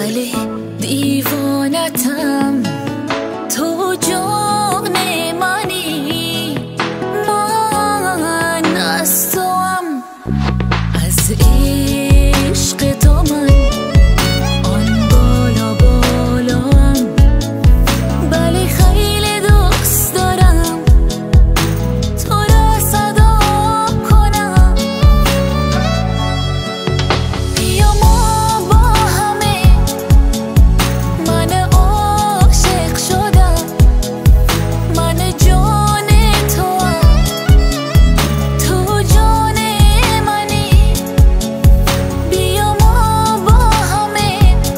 भले دیوانتم تو جان منی من از توام از عشق تو من آن بالا بالام بله خیلی دوست دارم تو را صدا کنم بیا ما با همه من عاشق شدم من جان توام تو جان منی بیا ما با همه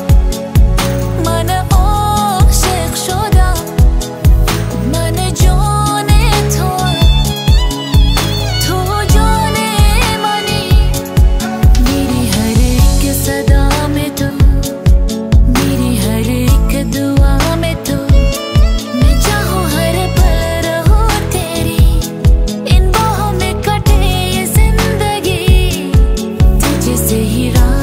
من عاشق شدم من جان توام تو جان منی میری هر ایک صدا में तो मेरी हर एक दुआ में तो मैं चाहूँ हर पल रहूँ तेरी इन बाहों में कटे ये जिंदगी तुझसे ही राह